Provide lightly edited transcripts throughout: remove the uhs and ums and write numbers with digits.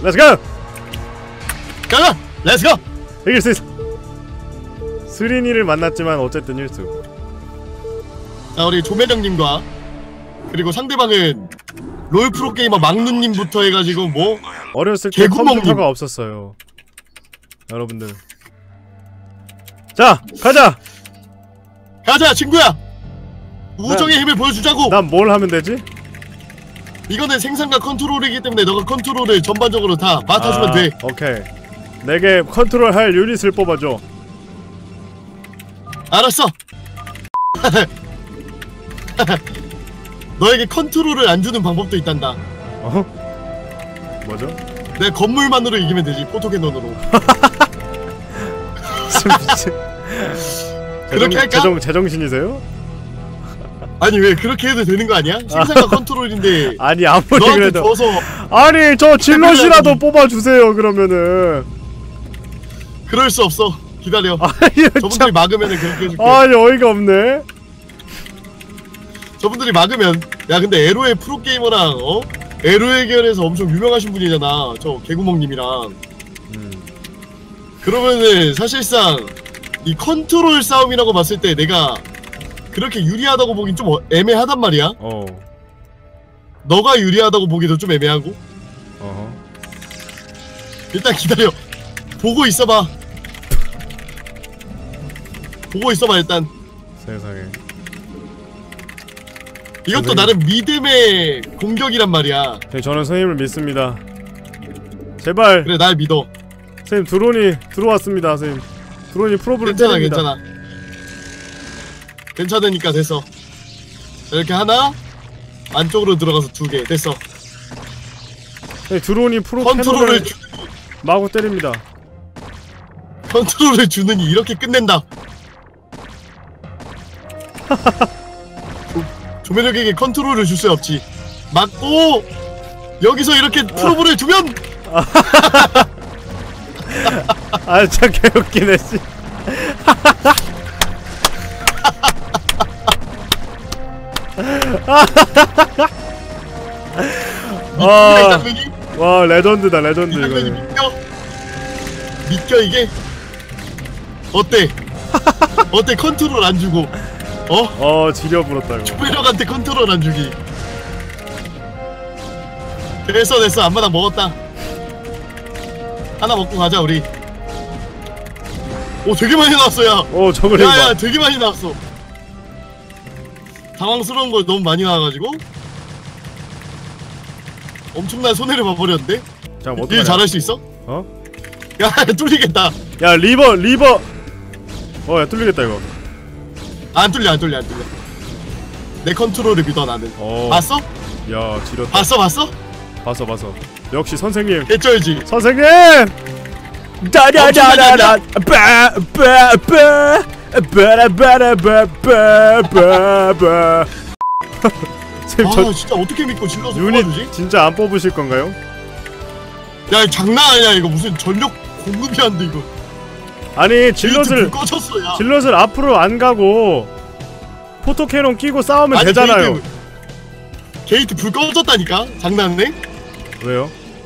렛츠고! 가자! 렛츠고! 이길 수 있어. 스린이를 만났지만 어쨌든 1수. 자, 우리 조매령님과 그리고 상대방은 롤 프로게이머 막누님부터 해가지고 뭐 어렸을 때 개구멍님. 컴퓨터가 없었어요 여러분들. 자 가자. 가자 친구야! 우정의 힘을 보여주자고! 난 뭘 하면 되지? 이거는 생산과 컨트롤이기 때문에 너가 컨트롤을 전반적으로 다 맡아주면 돼. 오케이. 내게 컨트롤할 유닛을 뽑아줘. 알았어! 너에게 컨트롤을 안 주는 방법도 있단다. 어? 뭐죠? 내 건물만으로 이기면 되지, 포토캐논으로. 그렇게 할까? 제정신이세요? 아니 왜 그렇게 해도 되는 거 아니야? 생산과 컨트롤인데 아니 아무리 너한테 그래도 줘서 아니 저 질럿이라도 뽑아주세요 그러면은. 그럴 수 없어. 기다려. 아니 저분들이 막으면은 그렇게 해줄게. 아니 어이가 없네. 저분들이 막으면. 야 근데 에로의 프로게이머랑 에로의 계열에서 엄청 유명하신 분이잖아, 저 개구멍님이랑. 그러면은 사실상 이 컨트롤 싸움이라고 봤을 때 내가 그렇게 유리하다고 보긴 좀 애매하단 말이야. 너가 유리하다고 보기도 좀 애매하고. 일단 기다려. 보고 있어봐. 보고 있어봐 일단. 세상에. 이것도 선생님. 나름 믿음의 공격이란 말이야. 네, 저는 선생님을 믿습니다. 제발. 그래 날 믿어. 선생님 드론이 들어왔습니다. 선생님 드론이 프로브를 괜찮아 때립니다. 괜찮아. 괜찮으니까 됐어. 이렇게 하나 안쪽으로 들어가서 2개 됐어. 네, 드론이 프로 컨트롤을 캐논을 마구 때립니다. 컨트롤을 주느니 이렇게 끝낸다. 조매력에게 컨트롤을 줄 수 없지. 맞고 여기서 이렇게 프로브를 주면. 아 진짜 개웃기네 씨. 와 레전드다 레전드 이거는. 믿겨 이게? 어때? 어때 컨트롤 안 주고? 지려 불었다 이거. 조매력한테 컨트롤 안 주기. 됐어 앞마당 먹었다. 하나 먹고 가자 우리. 오 되게 많이 나왔어 야. 저걸 야야 되게 많이 나왔어. 당황스러운 거 너무 많이 나와가지고 엄청난 손해를 봐버렸는데? 자, 뭐 일 잘할 수 있어? 야 뚫리겠다. 야 리버 야 뚫리겠다 이거. 안 뚫려 내 컨트롤을 믿어 나는. 봤어? 야 지렸다. 봤어? 역시 선생님. 개쩔지? 선생님! 다다다다다 빠빠빠빠빠빠빠빠빠. 아 진짜 어떻게 믿고 질러서 뽑아주지? 유닛 진짜 안 뽑으실 건가요? 야 장난 아니야 이거. 무슨 전력 공급이 안 돼 이거. 아니 질럿을 꺼졌어 야. 질럿을 앞으로 안 가고 포토캐논 끼고 싸우면 아니, 되잖아요. 게이트 불 꺼졌다니까? 장난네? 왜요?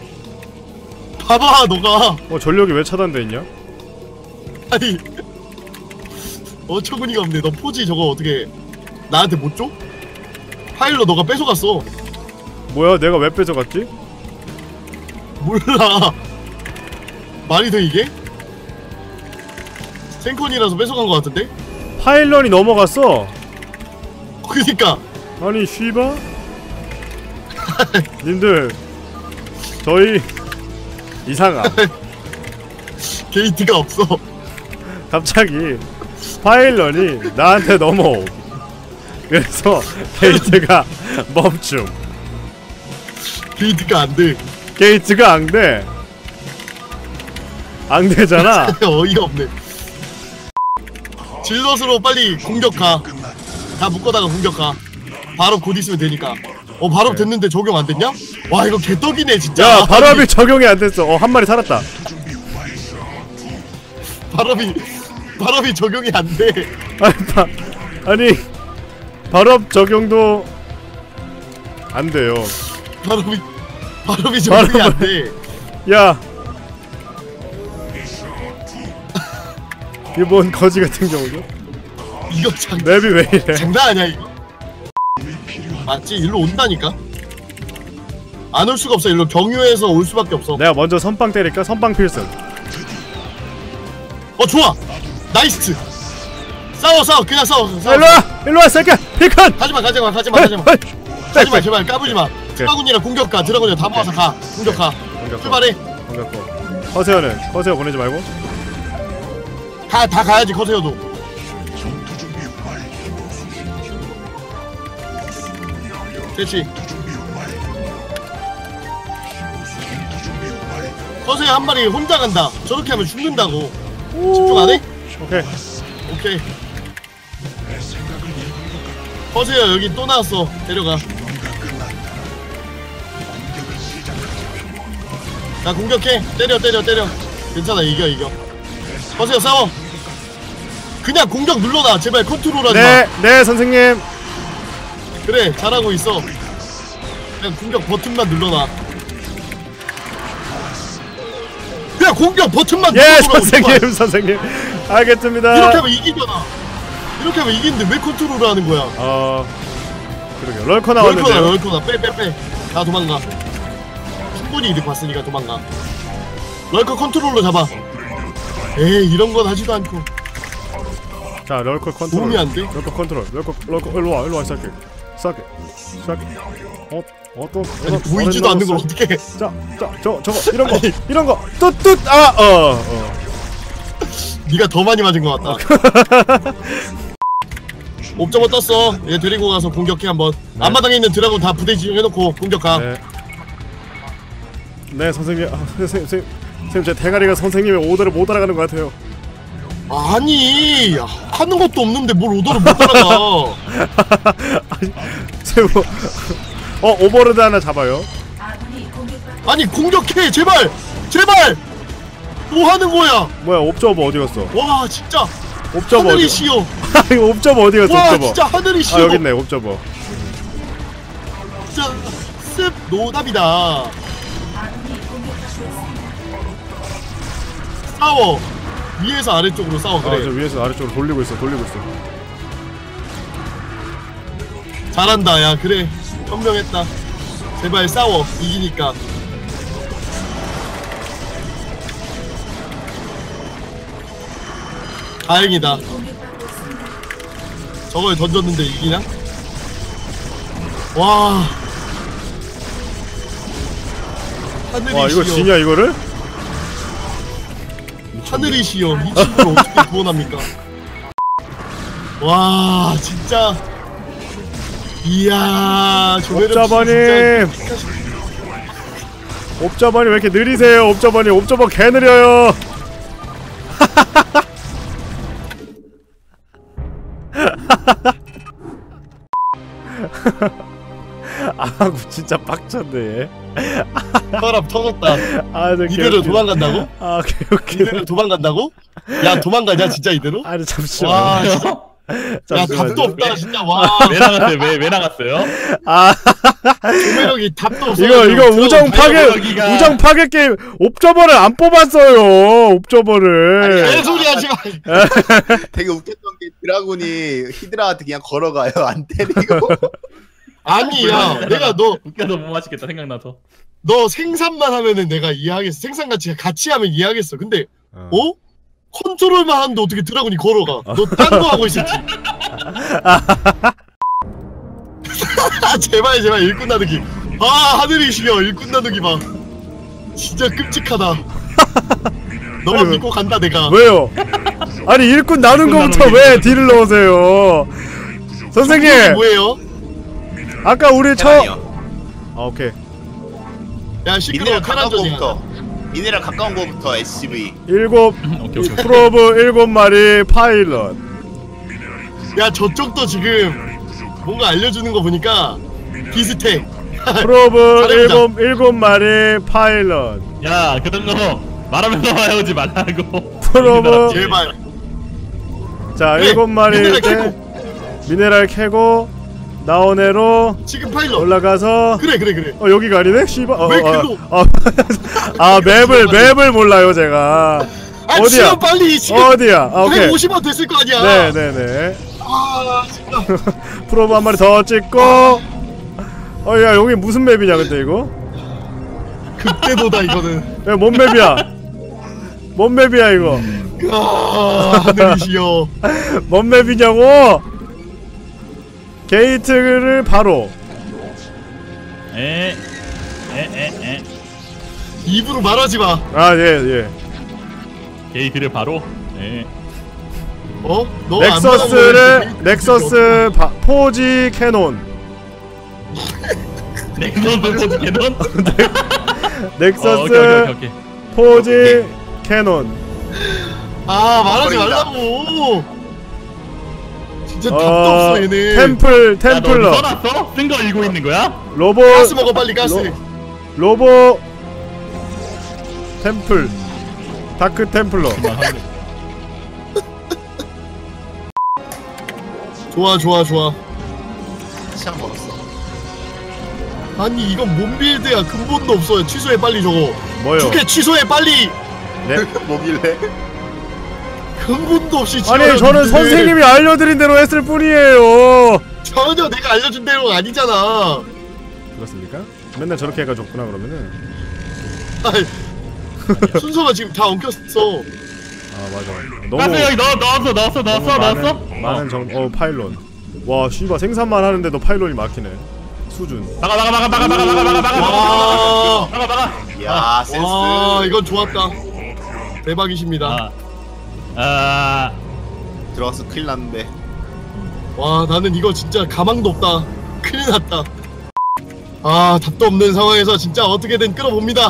봐봐 너가. 전력이 왜 차단돼 있냐? 아니 어처구니가 없네. 너 포지 저거 어떻게 나한테 못 줘? 파일로 너가 뺏어갔어. 뭐야 내가 왜 뺏어갔지? 몰라. 말이 돼 이게? 생컨이라서 뺏어간 거 같은데? 파일런이 넘어갔어. 그니까 아니 쉬바? 님들 저희 이상함. 게이트가 없어. 갑자기 파일런이 나한테 넘어오. 그래서 게이트가 멈춤. 게이트가 안 돼. 게이트가 안 돼. 안 되잖아. 어이가 없네. 질럿으로 빨리 공격 가. 다 묶어다가 공격 가. 바로 곧 있으면 되니까. 바로 됐는데 적용 안 됐냐? 와 이거 개떡이네 진짜. 야 발업이 적용이 안 됐어. 한 마리 살았다. 발업이 적용이 안 돼. 아니 발업 적용도 안 돼요. 발업이 적용이 안 돼. 야 이거 뭔 거지 같은 경우죠? 이거 맵이 왜 이래? 장난 아니야 이거? 맞지? 일로 온다니까? 안 올 수가 없어. 일로 경유해서 올 수밖에 없어. 내가 먼저 선빵 때릴까? 선빵 필승. 좋아! 나이스! 싸워 그냥 싸워. 일로와 새끼야! 피컨! 가지마 제발 까부지마. 드라군이랑 공격가 드라군이랑 다 모아서 가. 공격가 출발해. 커세어는? 커세어 보내지 말고? 다 가야지 커세어도. 그렇지. 커세어 한 마리 혼자 간다. 저렇게 하면 죽는다고. 집중 안 해? 오케이. 커세어 여기 또 나왔어. 데려가. 나 공격해. 때려. 괜찮아. 이겨. 커세어 싸워. 그냥 공격 눌러놔. 제발 컨트롤하지 마. 네 선생님. 그래 잘하고 있어. 그냥 공격 버튼만 눌러놔. 그냥 공격 버튼만 눌러놓으라고. 선생님 알겠습니다. 이렇게 하면 이기잖아. 이렇게 하면 이기는데 왜 컨트롤을 하는 거야? 그러게. 럴커 나왔는데요. 럴커다. 빼. 다 도망가. 충분히 이득 봤으니까 도망가. 럴커 컨트롤로 잡아. 에이 이런 건 하지도 않고. 자 럴커 컨트롤. 도움이 안 돼? 럴커 컨트롤. 럴커 일로와 싸게. 또 아니 보이지도 않는 걸 어떻게 해? 저거 이런 거 네가 더 많이 맞은 것 같다. 옵저버 떴어. 얘 데리고 가서 공격해 한번. 앞마당에 있는 드라곤 다 부대 지정해놓고 공격가. 네 선생님. 선생님 제 대가리가 선생님의 오더를 못 따라가는 것 같아요. 아니 하는 것도 없는데 뭘 오더를 못 따라가. 세우. 오버로드 하나 잡아요. 아니 공격해 제발. 뭐 하는 거야? 뭐야 옵저버 어디 갔어? 와 진짜. 옵저버 하늘이 시여. 이거 옵저버 어디 갔어? 와 옵저버. 진짜 하늘이 시여. 여기 있네 옵저버. 진짜 습 노답이다. 싸워. 위에서 아래쪽으로 싸워. 그래. 저 위에서 아래쪽으로 돌리고 있어. 잘한다. 야 그래. 현명했다. 제발 싸워. 이기니까. 다행이다. 저걸 던졌는데 이기냐? 와. 하늘이 이거 시여. 지냐 이거를? 하늘이 시여. 이 친구를 어떻게 구원합니까? 와 진짜. 이야 옵저버님. 옵저버님 왜 이렇게 느리세요? 옵저버님 옵저버 개 느려요. 진짜 빡쳤네. 혈압 터졌다. 이대로 웃기네. 도망간다고? 오케이. 이대로 도망간다고? 야 도망가냐 진짜 이대로? 잠시만. 와 진짜. 야 답도 없다 진짜. 와. 왜 나갔어요? 왜 나갔어요? 조매력이 답도 없어. 이거 우정 파괴 게임 옵저버를 안 뽑았어요. 옵저버를. 개소리 하지 마. 되게 웃겼던 게 드라군이 히드라한테 그냥 걸어가요. 안 때리고. 아니 야 내가 웃겨서 못 맞히겠다 생각나서. 너 생산만 하면은 내가 이해하겠어. 생산 같이 하면 이해하겠어. 근데 컨트롤만 하는데 어떻게 드라군이 걸어가? 너 딴 거 하고 있었지. 제발 일꾼 나누기. 하늘이 시려. 일꾼 나누기 봐. 진짜 끔찍하다. 너만 믿고 간다 내가. 왜요? 아니 일꾼 나눈 거부터 왜 딜을 넣으세요? 선생님. 뭐예요? 아까 우리 오케이. 야 시끄러워. 테란전이야. 미네랄 가까운 거부터 SCV. 프로브 7마리 파일럿. 야 저쪽도 지금 뭔가 알려주는 거 보니까 비슷해. 프로브 7마리 파일럿. 야 그런 거 말하면서 와야지 말라고. 프로브 제발. 자 그래, 7마리 때 미네랄 캐고 나온애로 지금 파일럿. 올라가서 그래. 여기가 아니네? 씨발. 왜 글로? 맵을 몰라요 제가. 어디야? 지금 빨리 지금. 어디야? 오케이. 150원 됐을 거 아니야. 네네네. 진짜. 프로브 한 마리 더 찍고. 야 여기 무슨 맵이냐 근데 이거? 극대도다 이거는. 야, 뭔 맵이야? 뭔 맵이야 이거? 하늘이시여. 뭔 맵이냐고? 게이트를 바로. 입으로 말하지 마. 예. 게이트를 바로. 너 넥서스 포지 캐논. 넥서스 포지 캐논? 넥서스 오케이. 포지 캐논. 말하지 말라고. 진짜 답도 없어 얘네. 템플러. 써놨어? 쓴 거 읽고 있는 거야? 로보. 가스 먹어 빨리 가스. 로보 템플. 다크 템플러. 좋아. 시장 먹었어. 아니 이건 뭔 빌드야. 근본도 없어요. 취소해 빨리 저거. 뭐요? 두개 취소해 빨리. 네? 뭐길래? 근본도 없이 아니 저는 선생님이 알려드린 대로 했을 뿐이에요. 전혀 내가 알려준 대로 아니잖아. 그렇습니까? 맨날 저렇게 해가 줬구나 그러면은. 순서가 지금 다 엉켰어. 맞아. 가스 여기 넣었어? 많은 파일럿. 와 씨발 생산만 하는데도 파일럿이 막히네. 수준. 나가. 야 센스. 이건 좋았다. 대박이십니다. 들어가서 큰일 났는데. 와 나는 이거 진짜 가망도 없다. 큰일 났다. 답도 없는 상황에서 진짜 어떻게든 끌어봅니다.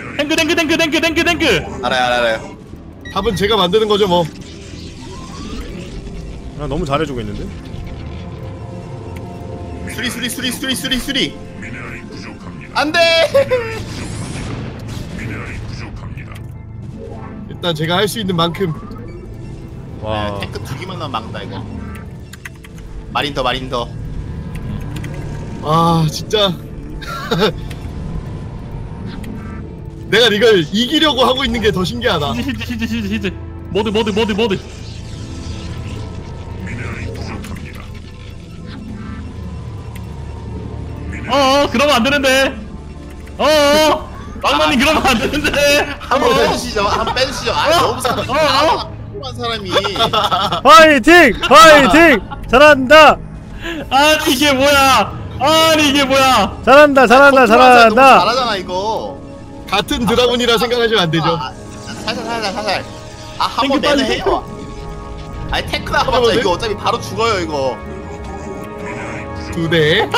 탱크. 알아요. 답은 제가 만드는 거죠 뭐. 너무 잘해주고 있는데? 수리. 안돼. 일단 제가 할 수 있는 만큼. 와. 탱크 2개만 나면 막다 이거. 마린 더. 진짜. 내가 이걸 이기려고 하고 있는 게 더 신기하다. 히즈. 모드. 그러면 안 되는데. 막내님 그러면 안 되는데. 한번 빼주시죠. 너무 사람한 사람이. 화이팅! 잘한다! 아니 이게 뭐야? 잘한다! 잘하잖아 이거. 같은 드라군이라 생각하시면 안 되죠. 살살. 한번 내내 해요. 아니 탱크 나가봤자 이거 어차피 바로 죽어요 이거. 2대.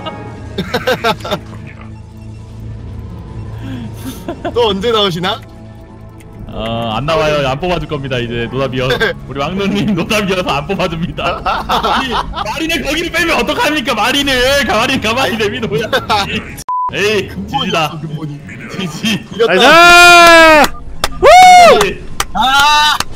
또 언제 나오시나? 안 나와요. 안 뽑아줄 겁니다. 이제 노답이요. 우리 왕노님 노답이어서 안 뽑아줍니다. 마린을 거기를 빼면 어떡합니까? 마린을 가만히 내비놓어야. 에이 지지다. 지지. 이겼다. 나이스! 우!